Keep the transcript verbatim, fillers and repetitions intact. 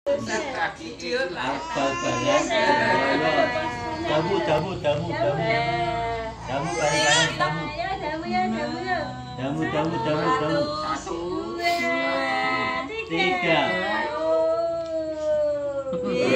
Apa kalian? Jamu, jamu, jamu, jamu. Jamu kalian, jamu. Jamu, jamu, jamu, jamu. Satu, dua, tiga.